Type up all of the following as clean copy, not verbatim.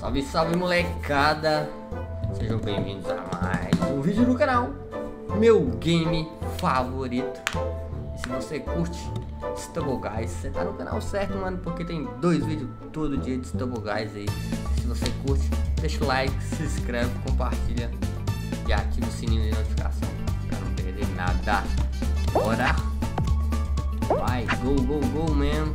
Salve, salve, molecada! Sejam bem-vindos a mais um vídeo do canal, meu game favorito. E se você curte Stubble Guys, você tá no canal certo, mano, porque tem 2 vídeos todo dia de Stubble Guys aí. Se você curte, deixa o like, se inscreve, compartilha e ativa o sininho de notificação pra não perder nada. Bora! Vai, go, go, go, man!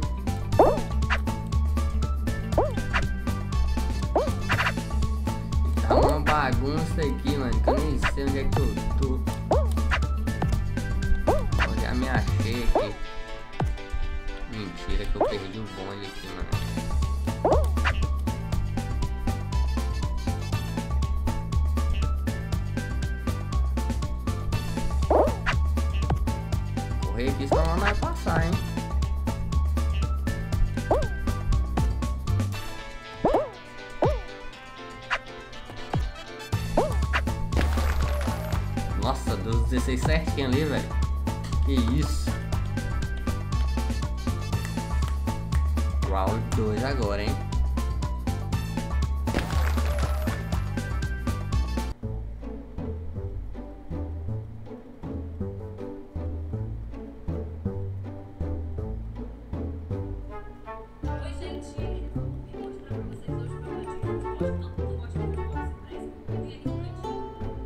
Tá uma bagunça aqui, mano, que eu nem sei onde é que eu tô. Eu já me achei aqui. Mentira que eu perdi o bonde aqui, mano. Correr aqui senão não vai passar, hein. Nossa, deu 16 certinho ali, velho. Que isso. Round 2 agora, hein. Oi, gente. Vim mostrar pra vocês hoje o meu vídeo de hoje. Tanto que eu gosto de boxe, mas tem aqui no cantinho.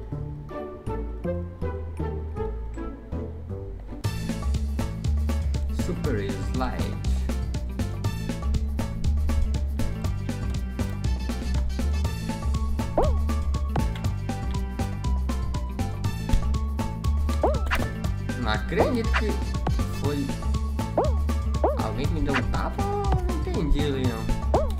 Super slide. Não acredito que foi alguém que me deu um tapa. Não entendi ali, não.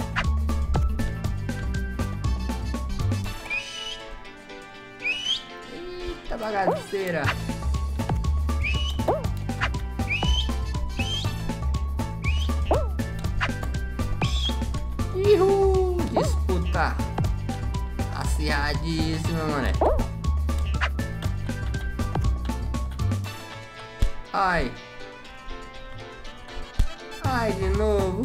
Eita bagaceira. Ihu, disputa acirradíssima, mané. Ai. Ai, de novo.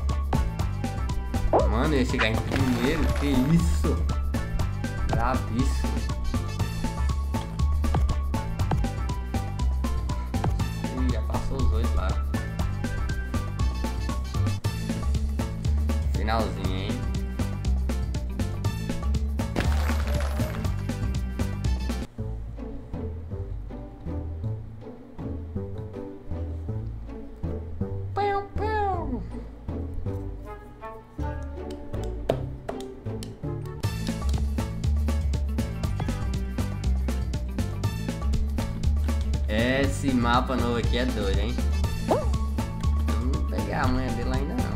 Mano, eu ia chegar em primeiro. Que isso? Bravíssimo. Ih, já passou os 8 lá. Finalzinho, hein? Pão, pão. Esse mapa novo aqui é doido, hein? Eu não peguei a manha dele ainda não.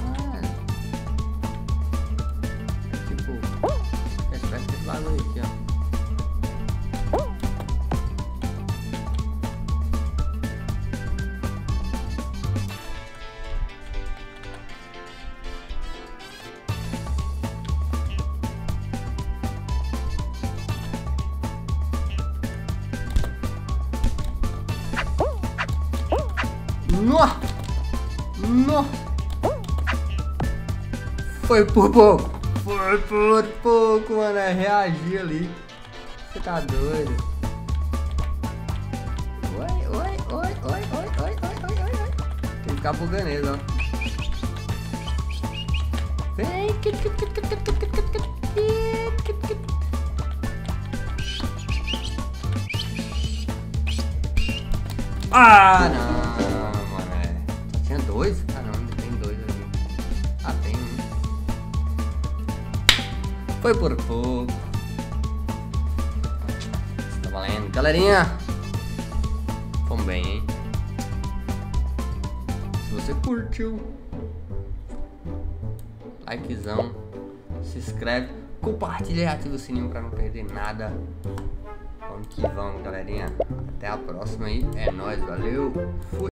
Esse lado aí, aqui, ó. No! Foi por pouco! Foi por pouco, mano, reagir ali. Você tá doido? Oi. Tem que ficar buganês, ó. Vem, Ah, não, mano, Só tinha 2? Ah, não, ainda tem 2 ali. Ah, tem um. Foi por pouco. Tá valendo, galerinha. Vamos bem, hein? Se você curtiu, likezão, se inscreve, compartilha e ativa o sininho pra não perder nada. Vamos que vamos, galerinha. Até a próxima aí. É nóis, valeu. Fui.